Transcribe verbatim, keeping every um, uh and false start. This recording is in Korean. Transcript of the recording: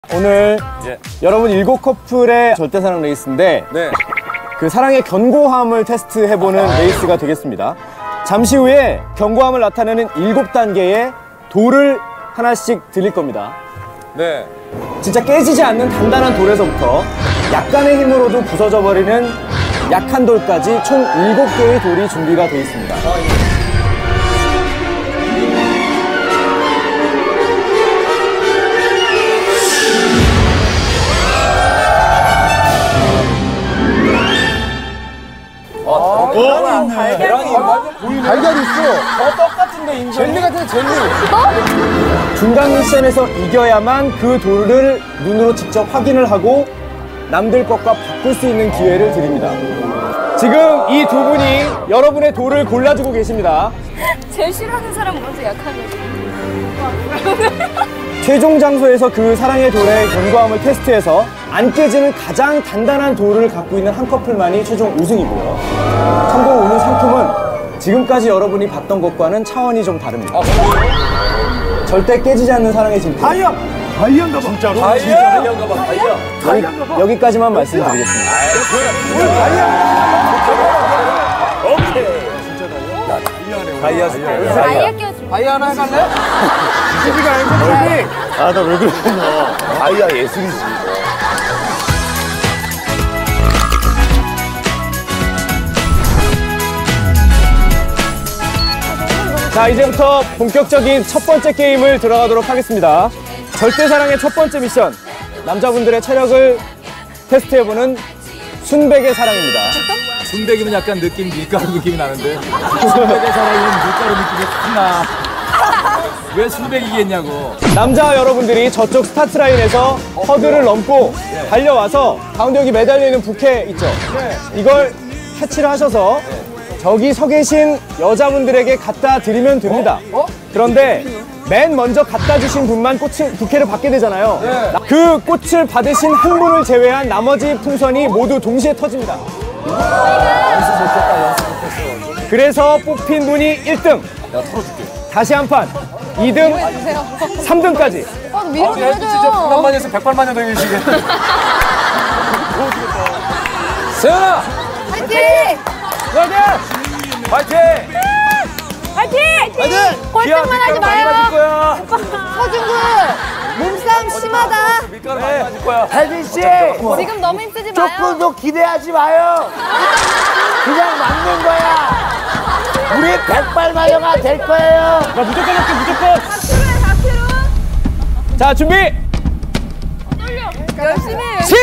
오늘 예. 여러분 일곱 커플의 절대사랑 레이스인데 네. 그 사랑의 견고함을 테스트해보는 아, 레이스가 되겠습니다. 잠시 후에 견고함을 나타내는 일곱 단계의 돌을 하나씩 드릴 겁니다. 네. 진짜 깨지지 않는 단단한 돌에서부터 약간의 힘으로도 부서져버리는 약한 돌까지 총 일곱 개의 돌이 준비가 되어 있습니다. 아, 예. 오, 달걀이 달걀 있어. 저 똑같은데 인정. 젤리 같은 젤리. 어? 중간 미션에서 이겨야만 그 돌을 눈으로 직접 확인을 하고 남들 것과 바꿀 수 있는 기회를 드립니다. 지금 이 두 분이 여러분의 돌을 골라주고 계십니다. 제일 싫어하는 사람 먼저 약하게. 최종 장소에서 그 사랑의 돌의 견고함을 테스트해서 안 깨지는 가장 단단한 돌을 갖고 있는 한 커플만이 최종 우승이고요. 참고로 오늘 상품은 지금까지 여러분이 봤던 것과는 차원이 좀 다릅니다. 아, 절대 깨지지 않는 사랑의 진품. 다이아! 다이아인가 봐. 진짜로? 다이아! 다이아인가 봐. 다이아. 여기, 여기까지만 말씀드리겠습니다. 다이아! 오케이. 다이아 다이아. 다이아 껴줘. 다이아 하나 해갈래? 지지가 아니고 지지. 아, 나 왜 그러냐. 다이아 예술이지. 자, 이제부터 본격적인 첫 번째 게임을 들어가도록 하겠습니다. 절대사랑의 첫 번째 미션, 남자분들의 체력을 테스트해보는 순백의 사랑입니다. 순백이면 약간 느낌, 밀가루 느낌이 나는데 순백의 사랑이면 밀가루 느낌이 확 나. 왜 순백이겠냐고. 남자 여러분들이 저쪽 스타트 라인에서 허들을 넘고 달려와서 가운데 여기 매달려있는 부케 있죠? 이걸 캐치를 하셔서 저기 서 계신 여자분들에게 갖다 드리면 됩니다. 그런데 맨 먼저 갖다 주신 분만 꽃을, 부케를 받게 되잖아요. 그 꽃을 받으신 한 분을 제외한 나머지 풍선이 모두 동시에 터집니다. 그래서 뽑힌 분이 일 등. 내가 털어줄게. 다시 한 판. 이 등, 삼 등까지. 아, 밀어줘야죠. 진짜 백만만에서 백팔만년 되시게. 세연아! 화이팅! 화이팅! 화이팅! 화이팅! 화이팅! 꼴등만 하지 마요. 거야. 서준군, 몸싸움 심하다. 밀가루 많이 맞을 거야. 혜진 씨. 지금 너무 힘쓰지 마요. 조금도 기대하지 마요. 그냥 맞는 거야. 우리 백발마녀가 될 거예요. 자, 무조건 할게, 무조건. 사 킬로에 사 킬로. 자, 준비. 떨려. 열심히 해. 시작!